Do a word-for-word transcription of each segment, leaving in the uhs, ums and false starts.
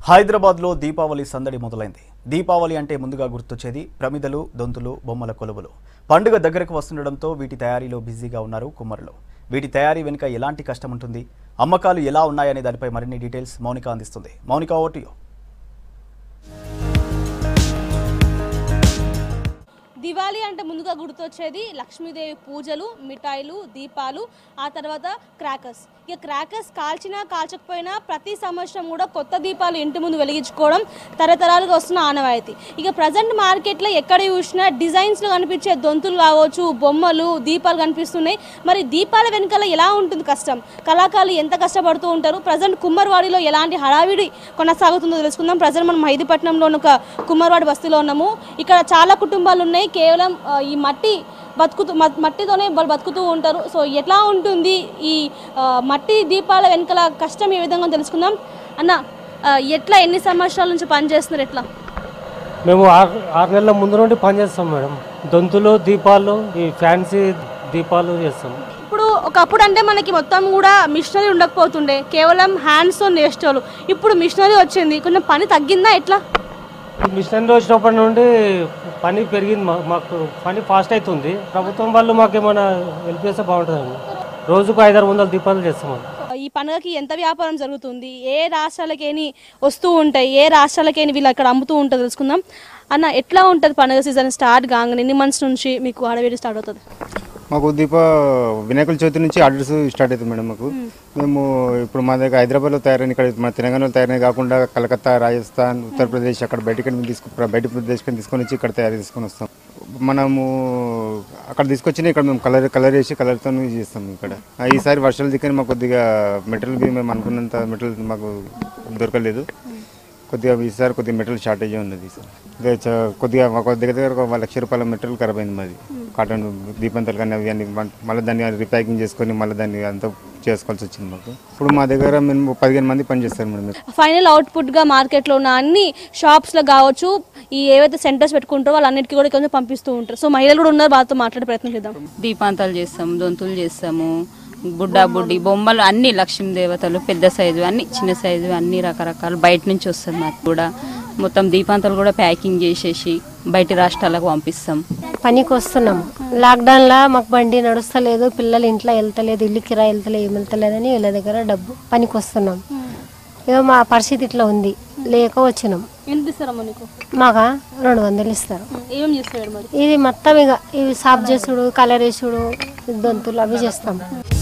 హైదరాబాద్లో దీపావళి సందడి మొదలైంది. దీపావళి అంటే ముందుగా గుర్తొచ్చేది ప్రమిదలు, దొంతులు, బొమ్మల కొలువులు. పండుగ దగ్గరకు వస్తుండడంతో వీటి తయారీలో బిజీగా ఉన్నారు కుమ్మరులు. వీటి తయారీ వెనుక ఎలాంటి కష్టం ఉంటుంది, అమ్మకాలు ఎలా ఉన్నాయనే దానిపై మరిన్ని డీటెయిల్స్ మౌనిక అందిస్తుంది. Mounika, over to you. Diwali అంటే ముందుగా గుర్తొచ్చేది లక్ష్మీదేవి పూజలు, మిఠాయిలు, దీపాలు, ఆ తర్వాత క్రాకర్స్. ఇక క్రాకర్స్ కాల్చినా కాల్చకపోయినా ప్రతి సంవత్సరం కూడా కొత్త దీపాలు ఇంటి ముందు వెలిగించుకోవడం తరతరాలుగా వస్తున్న ఆనవాయితీ. ఇక ప్రజెంట్ మార్కెట్లో ఎక్కడ చూసినా డిజైన్స్లో కనిపించే దొంతులు కావచ్చు, బొమ్మలు, దీపాలు కనిపిస్తున్నాయి. మరి దీపాల వెనుకల ఎలా ఉంటుంది కష్టం, కళాకారులు ఎంత కష్టపడుతూ ఉంటారు, ప్రజెంట్ కుమ్మర్వాడిలో ఎలాంటి హడావిడి కొనసాగుతుందో తెలుసుకుందాం. ప్రజెంట్ మనం హైదీపట్నంలో ఒక కుమ్మర్వాడి బస్తీలో ఉన్నాము. ఇక్కడ చాలా కుటుంబాలు ఉన్నాయి. కేవలం ఈ మట్టి బతుకుతూ మట్టితోనే వాళ్ళు బతుకుతూ ఉంటారు. సో ఎట్లా ఉంటుంది ఈ మట్టి దీపాల వెనకాల కష్టం ఏ విధంగా తెలుసుకుందాం. అన్న, ఎట్లా ఎన్ని సంవత్సరాల నుంచి పనిచేస్తున్నారు? ఎట్లా? మేము ఆరు ఆరు నెలల ముందు నుండి పనిచేస్తాం మేడం. దొంతులు, దీపాలు, ఈ ఫ్యాన్సీ దీపాలు చేస్తాం. ఇప్పుడు ఒకప్పుడు అంటే మనకి మొత్తం కూడా మిషనరీ ఉండకపోతుండే, కేవలం హ్యాండ్స్తో నేర్చేవాళ్ళు. ఇప్పుడు మిషనరీ వచ్చింది, కొంచెం పని తగ్గిందా? ఎట్లా? మిషనరీ వచ్చినప్పటి నుండి పని పెరిగింది. మాకు పని ఫాస్ట్ అవుతుంది. ప్రభుత్వం వాళ్ళు మాకు ఏమైనా హెల్ప్ చేస్తే బాగుంటుందండి. రోజుకు ఐదారు వందల దీపాలు చేస్తాం. ఈ పండుగకి ఎంత వ్యాపారం జరుగుతుంది, ఏ రాష్ట్రాలకేని వస్తూ ఉంటాయి, ఏ రాష్ట్రాలకేని వీళ్ళు అక్కడ అమ్ముతూ ఉంటుంది తెలుసుకుందాం. అన్న, ఎట్లా ఉంటుంది పండుగ సీజన్ స్టార్ట్ కాగానే ఎన్ని మంత్స్ నుంచి మీకు ఆడవేడి స్టార్ట్ అవుతుంది? మాకు దీప వినాయకుల చవితి నుంచి ఆర్డర్స్ స్టార్ట్ అవుతుంది మేడం. మాకు మేము ఇప్పుడు మా దగ్గర హైదరాబాద్లో తయారైన, ఇక్కడ మన తెలంగాణలో తయారైన కాకుండా కలకత్తా, రాజస్థాన్, ఉత్తరప్రదేశ్ అక్కడ బయటకి తీసుకు బయట ప్రదేశ్కి తీసుకొని వచ్చి ఇక్కడ తయారు తీసుకొని వస్తాం. మనము అక్కడ తీసుకొచ్చిన ఇక్కడ మేము కలర్ కలర్ వేసి కలర్తో చేస్తాం. ఇక్కడ ఈసారి వర్షాలు దిక్కని మాకు కొద్దిగా మెటీరియల్ మేము అనుకున్నంత మెటీరియల్ మాకు దొరకలేదు. కొద్దిగా ఈసారి కొద్దిగా మెటీరియల్ షార్టేజ్ ఉన్నది. సార్ కొద్దిగా మాకు దగ్గర దగ్గర ఒక లక్ష రూపాయల మెటీరియల్ ఖరాబ్ అయింది మాది. కాటన్ దీపంతలు కానీ అవి అన్ని మళ్ళీ దాన్ని రీప్యాకింగ్ చేసుకొని మళ్ళీ దాన్ని అంతా చేసుకోవాల్సి వచ్చింది మాకు. ఇప్పుడు మా దగ్గర మేము పదిహేను మంది పనిచేస్తారు మేడం. ఫైనల్ అవుట్పుట్గా మార్కెట్లో ఉన్న అన్ని షాప్స్లో కావచ్చు, ఈ ఏవైతే సెంటర్స్ పెట్టుకుంటారో వాళ్ళన్నిటికీ కూడా కొంచెం పంపిస్తూ ఉంటారు. సో మహిళలు కూడా ఉన్నారు, వాళ్ళతో మాట్లాడే ప్రయత్నం చేద్దాం. దీపాంతాలు చేస్తాము, దొంతులు చేస్తాము, బుడ్డా బుడ్డి బొమ్మలు అన్ని, లక్ష్మీ దేవతలు పెద్ద సైజు అన్ని, చిన్న సైజు అన్ని రకరకాలు బయట నుంచి వస్తుంది. మాకు కూడా మొత్తం దీపాంతాలు కూడా ప్యాకింగ్ చేసేసి బయట రాష్ట్రాలకు పంపిస్తాం. పనికి వస్తున్నాము. లాక్డౌన్లో మాకు బండి నడుస్తలేదు, పిల్లలు ఇంట్లో వెళ్తలేదు, ఇల్లు కిరా వెళ్తలేదు, ఏమి వెళ్తలేదని వీళ్ళ దగ్గర డబ్బు పనికి వస్తున్నాం. ఏమో మా పరిస్థితి ఇట్లా ఉంది, లేక వచ్చినాం. ఎంత ఇస్తారమ్మా నీకు? మాగా రెండు వందలు ఇస్తారు. ఏం చేస్తారు మరి? ఇది మొత్తం ఇక ఇవి సాఫ్ చేసుడు, కలర్ వేసుడు, దొంతులు అవి చేస్తాం.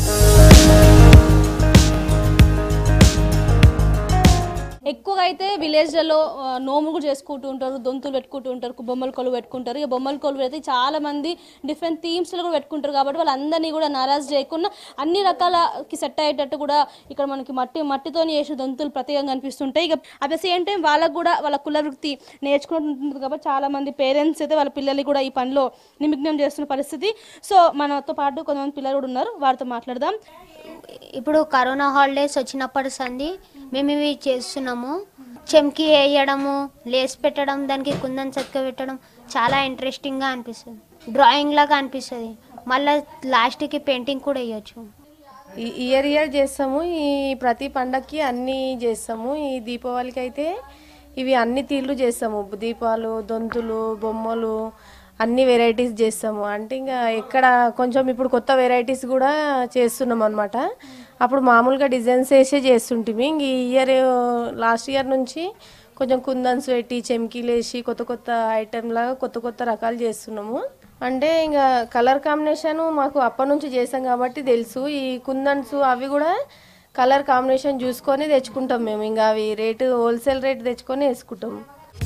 ఎక్కువగా అయితే విలేజ్లలో నోములు చేసుకుంటూ ఉంటారు, దొంతులు పెట్టుకుంటూ ఉంటారు, బొమ్మల కొలువు పెట్టుకుంటారు. ఇక బొమ్మల కొలువు అయితే చాలా మంది డిఫరెంట్ థీమ్స్లో కూడా పెట్టుకుంటారు. కాబట్టి వాళ్ళందరినీ కూడా నారాజు చేయకుండా అన్ని రకాలకి సెట్ అయ్యేటట్టు కూడా ఇక్కడ మనకి మట్టి మట్టితో చేసిన దొంతులు ప్రత్యేకంగా కనిపిస్తుంటాయి. ఇక అట్ ద సేమ్ టైం వాళ్ళకు కూడా వాళ్ళ కుల వృత్తి నేర్చుకుంటుంది. కాబట్టి చాలా మంది పేరెంట్స్ అయితే వాళ్ళ పిల్లల్ని కూడా ఈ పనిలో నిమగ్నం చేస్తున్న పరిస్థితి. సో మనతో పాటు కొంతమంది పిల్లలు కూడా ఉన్నారు, వారితో మాట్లాడదాం. ఇప్పుడు కరోనా హాలిడేస్ వచ్చినప్పటి సంది మేము ఇవి చేస్తున్నాము. చెంకి వేయడము, లేస్ పెట్టడం, దానికి కుందన్ చక్క పెట్టడం చాలా ఇంట్రెస్టింగ్గా అనిపిస్తుంది. డ్రాయింగ్ లాగా అనిపిస్తుంది. మళ్ళీ లాస్ట్కి పెయింటింగ్ కూడా వేయచ్చు. ఇయర్ ఇయర్ చేస్తాము. ఈ ప్రతి పండగకి అన్నీ చేస్తాము. ఈ దీపావళికి అయితే ఇవి అన్ని తీర్లు చేస్తాము. దీపాలు, దొంతులు, బొమ్మలు అన్ని వెరైటీస్ చేస్తాము. అంటే ఇంకా ఎక్కడ కొంచెం ఇప్పుడు కొత్త వెరైటీస్ కూడా చేస్తున్నాం అనమాట. అప్పుడు మామూలుగా డిజైన్స్ వేసే చేస్తుంటిమి. ఇంక ఈ ఇయర్ లాస్ట్ ఇయర్ నుంచి కొంచెం కుందన్స్ పెట్టి, చెమ్కీలు వేసి కొత్త కొత్త ఐటెం లాగా కొత్త కొత్త రకాలు చేస్తున్నాము. అంటే ఇంకా కలర్ కాంబినేషన్ మాకు అప్పటి నుంచి చేసాం కాబట్టి తెలుసు. ఈ కుందన్స్ అవి కూడా కలర్ కాంబినేషన్ చూసుకొని తెచ్చుకుంటాం మేము. ఇంకా అవి రేటు హోల్సేల్ రేట్ తెచ్చుకొని వేసుకుంటాం.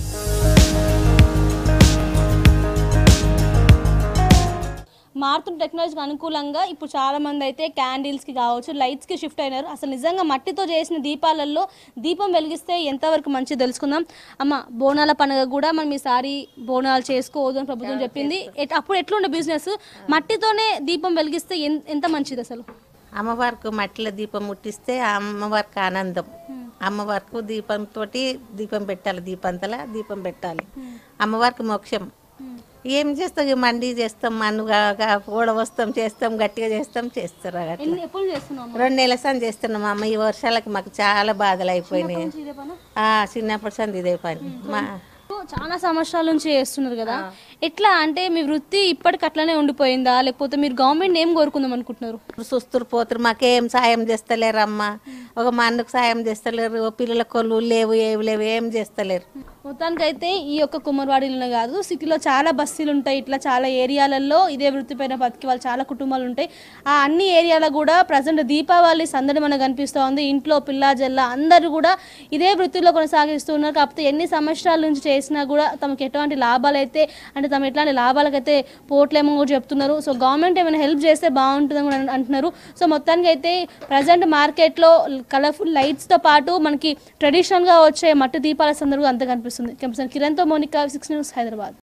మారుతున్న టెక్నాలజీకి అనుకూలంగా ఇప్పుడు చాలామంది అయితే క్యాండిల్స్కి కావచ్చు, లైట్స్కి షిఫ్ట్ అయినారు. అసలు నిజంగా మట్టితో చేసిన దీపాలలో దీపం వెలిగిస్తే ఎంతవరకు మంచిది తెలుసుకుందాం. అమ్మ, బోనాల పండుగ కూడా మనం ఈసారి బోనాలు చేసుకోవద్దు అని ప్రభుత్వం చెప్పింది. అప్పుడు ఎట్లుండే బిజినెస్? మట్టితోనే దీపం వెలిగిస్తే ఎంత మంచిది అసలు? అమ్మవారికి మట్టిలో దీపం ముట్టిస్తే అమ్మవారికి ఆనందం. అమ్మవారికి దీపంతో దీపం పెట్టాలి, దీపంతలా దీపం పెట్టాలి. అమ్మవారికి మోక్షం. ఏం చేస్తాం ఇక మండి చేస్తాం మన్నుగా కూడా వస్తాం చేస్తాం గట్టిగా చేస్తాం చేస్తారు అట్లా. ఎన్ని ఎప్పుడు చేస్తున్నాము రెండు నెలల సంది చేస్తున్నాం అమ్మ. ఈ వర్షాలకి మాకు చాలా బాధలు అయిపోయినాయి. ఆ, చిన్నప్పటి సంది ఇదే పని మా చాలా సంవత్సరాల నుంచి చేస్తున్నారు కదా, ఎట్లా అంటే మీ వృత్తి ఇప్పటికి అట్లనే ఉండిపోయిందా, లేకపోతే మీరు గవర్నమెంట్ ఏం కోరుకుందాం అనుకుంటున్నారు? సుస్తురు పోతురు, మాకేం సాయం చేస్తలేరు అమ్మ. ఒక మా అన్నకు సాయం చేస్తలేరు, పిల్లల కొలు లేవు ఏవి లేవు, ఏం చేస్తలేరు. మొత్తానికైతే ఈ యొక్క కుమ్మరివాడిలోనే కాదు, సిటీలో చాలా బస్తీలు ఉంటాయి, ఇట్లా చాలా ఏరియాలలో ఇదే వృత్తిపైన బతికి వాళ్ళు చాలా కుటుంబాలు ఉంటాయి. ఆ అన్ని ఏరియాలో కూడా ప్రజెంట్ దీపావళి సందడి మనకు కనిపిస్తూ ఉంది. ఇంట్లో పిల్ల జల్ల అందరూ కూడా ఇదే వృత్తిలో కొనసాగిస్తూ ఉన్నారు. కాకపోతే ఎన్ని సంవత్సరాల నుంచి చేసినా కూడా తమకు ఎటువంటి లాభాలు అయితే అంటే తమ ఎట్లాంటి లాభాలకైతే పోట్లేమో కూడా చెప్తున్నారు. సో గవర్నమెంట్ ఏమైనా హెల్ప్ చేస్తే బాగుంటుందని కూడా అంటున్నారు. సో మొత్తానికి అయితే ప్రజెంట్ మార్కెట్లో కలర్ఫుల్ లైట్స్తో పాటు మనకి ట్రెడిషనల్గా వచ్చే మట్టి దీపాల సందర్భంగా అంత కనిపిస్తుంది. కిరణ్తో మోనికా, సిక్స్ న్యూస్, హైదరాబాద్.